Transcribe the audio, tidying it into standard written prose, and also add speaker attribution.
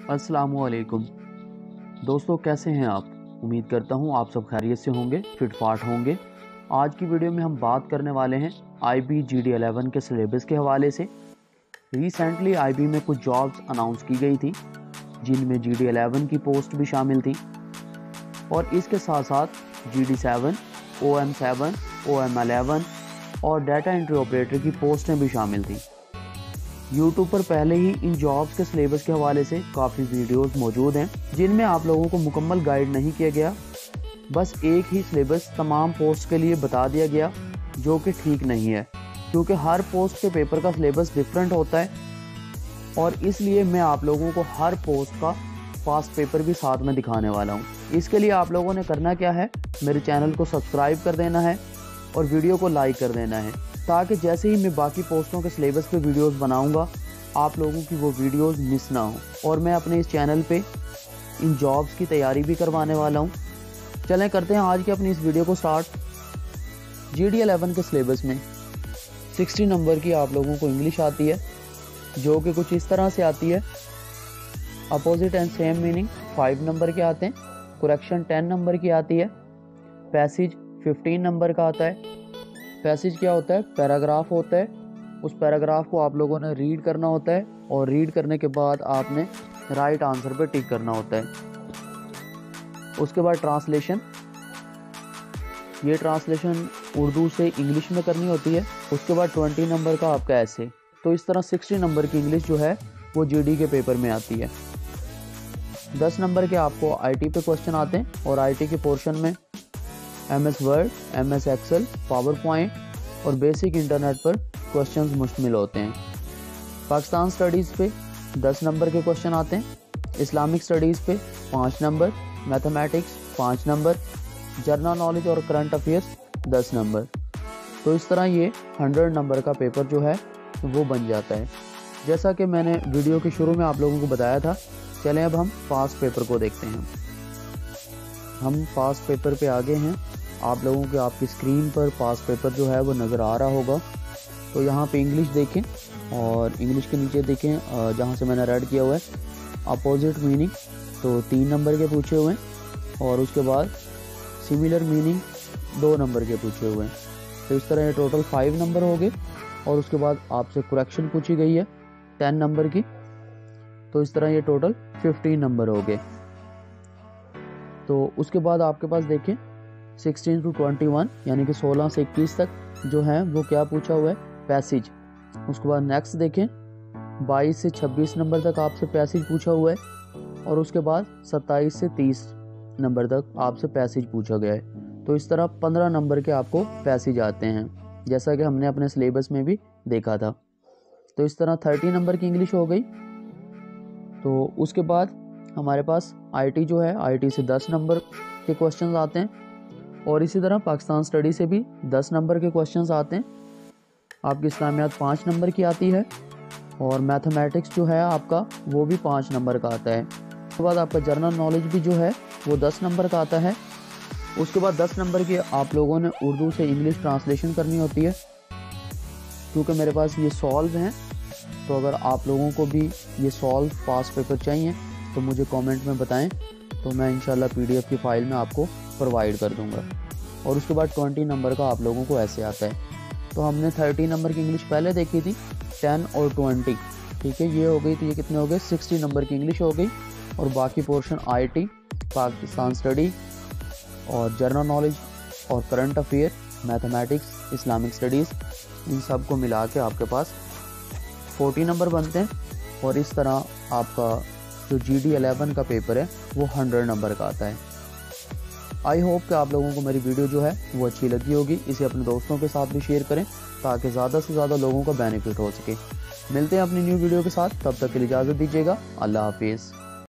Speaker 1: अस्सलामुअलैकुम दोस्तों, कैसे हैं आप? उम्मीद करता हूं आप सब खैरियत से होंगे, फिट फाट होंगे। आज की वीडियो में हम बात करने वाले हैं IB GD11 के सिलेबस के हवाले से। रिसेंटली IB में कुछ जॉब्स अनाउंस की गई थी जिनमें GD11 की पोस्ट भी शामिल थी और इसके साथ साथ GD7, OM7, OM11 और डाटा एंट्री ऑपरेटर की पोस्टें भी शामिल थी। YouTube पर पहले ही इन जॉब्स के सिलेबस के हवाले से काफ़ी वीडियोस मौजूद हैं जिनमें आप लोगों को मुकम्मल गाइड नहीं किया गया, बस एक ही सिलेबस तमाम पोस्ट के लिए बता दिया गया, जो कि ठीक नहीं है क्योंकि हर पोस्ट के पेपर का सिलेबस डिफरेंट होता है और इसलिए मैं आप लोगों को हर पोस्ट का पास्ट पेपर भी साथ में दिखाने वाला हूँ। इसके लिए आप लोगों ने करना क्या है, मेरे चैनल को सब्सक्राइब कर देना है और वीडियो को लाइक कर देना है ताकि जैसे ही मैं बाकी पोस्टों के सिलेबस पे वीडियोस बनाऊंगा आप लोगों की वो वीडियोस मिस ना हो। और मैं अपने इस चैनल पे इन जॉब्स की तैयारी भी करवाने वाला हूँ। चलें करते हैं आज की अपनी इस वीडियो को स्टार्ट। GD11 के सिलेबस में 60 नंबर की आप लोगों को इंग्लिश आती है, जो कि कुछ इस तरह से आती है। Opposite and same meaning 5 number के आते हैं, करेक्शन 10 नंबर की आती है, पैसेज 15 नंबर का आता है। पैसेज क्या होता है? पैराग्राफ होता है। उस पैराग्राफ को आप लोगों ने रीड करना होता है और रीड करने के बाद आपने राइट आंसर पे टिक करना होता है। उसके बाद ट्रांसलेशन, ये ट्रांसलेशन उर्दू से इंग्लिश में करनी होती है। उसके बाद 20 नंबर का आपका ऐसे। तो इस तरह 60 नंबर की इंग्लिश जो है वो GD के पेपर में आती है। 10 नंबर के आपको IT पे क्वेश्चन आते हैं और IT के पोर्शन में MS Word, MS Excel, PowerPoint और बेसिक इंटरनेट पर क्वेश्चंस मुश्तमिल होते हैं। पाकिस्तान स्टडीज़ पे 10 नंबर के क्वेश्चन आते हैं, इस्लामिक स्टडीज़ पे 5 number, mathematics 5 number, general knowledge और करंट अफेयर्स 10 नंबर। तो इस तरह ये 100 नंबर का पेपर जो है वो बन जाता है। जैसा कि मैंने वीडियो के शुरू में आप लोगों को बताया था। चलें अब हम पास्ट पेपर को देखते हैं। हम पास्ट पेपर पे आगे हैं। आप लोगों के आपकी स्क्रीन पर पास्ट पेपर जो है वो नज़र आ रहा होगा। तो यहाँ पे इंग्लिश देखें और इंग्लिश के नीचे देखें जहाँ से मैंने रेड किया हुआ है अपोजिट मीनिंग, तो 3 नंबर के पूछे हुए हैं और उसके बाद सिमिलर मीनिंग 2 नंबर के पूछे हुए हैं। तो इस तरह ये टोटल 5 नंबर हो गए और उसके बाद आपसे करेक्शन पूछी गई है 10 नंबर की। तो इस तरह ये टोटल 15 नंबर हो गए। तो उसके बाद आपके पास देखें 16 to 21 यानी कि 16 से 21 तक जो है वो क्या पूछा हुआ है, पैसेज। उसके बाद नेक्स्ट देखें 22 से 26 नंबर तक आपसे पैसेज पूछा हुआ है और उसके बाद 27 से 30 नंबर तक आपसे पैसेज पूछा गया है। तो इस तरह 15 नंबर के आपको पैसेज आते हैं, जैसा कि हमने अपने सिलेबस में भी देखा था। तो इस तरह 30 नंबर की इंग्लिश हो गई। तो उसके बाद हमारे पास IT जो है, IT से 10 नंबर के क्वेश्चंस आते हैं और इसी तरह पाकिस्तान स्टडी से भी 10 नंबर के क्वेश्चंस आते हैं। आपकी इस्लामियात 5 नंबर की आती है और मैथमेटिक्स जो है आपका वो भी 5 नंबर का आता है। उसके बाद आपका जनरल नॉलेज भी जो है वो 10 नंबर का आता है। उसके बाद 10 नंबर की आप लोगों ने उर्दू से इंग्लिश ट्रांसलेशन करनी होती है। क्योंकि मेरे पास ये सॉल्व हैं, तो अगर आप लोगों को भी ये सॉल्व पास पेपर चाहिए तो मुझे कमेंट में बताएं, तो मैं इंशाल्लाह PDF की फ़ाइल में आपको प्रोवाइड कर दूंगा। और उसके बाद 20 नंबर का आप लोगों को ऐसे आता है। तो हमने 30 नंबर की इंग्लिश पहले देखी थी, 10 और 20, ठीक है, ये हो गई। तो ये कितने हो गए, 60 नंबर की इंग्लिश हो गई और बाकी पोर्शन IT, पाकिस्तान स्टडी और जनरल नॉलेज और current affair, mathematics, Islamic studies, इन सब को मिला के आपके पास 40 नंबर बनते हैं। और इस तरह आपका जो GD11 का पेपर है वो 100 नंबर का आता है। आई होप कि आप लोगों को मेरी वीडियो जो है वो अच्छी लगी होगी। इसे अपने दोस्तों के साथ भी शेयर करें ताकि ज़्यादा से ज़्यादा लोगों का बेनिफिट हो सके। मिलते हैं अपनी न्यू वीडियो के साथ, तब तक के लिए इजाज़त दीजिएगा। अल्लाह हाफिज़।